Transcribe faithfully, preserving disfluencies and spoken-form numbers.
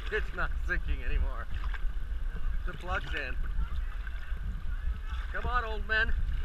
It's not sinking anymore. The plug's in. Come on, old men.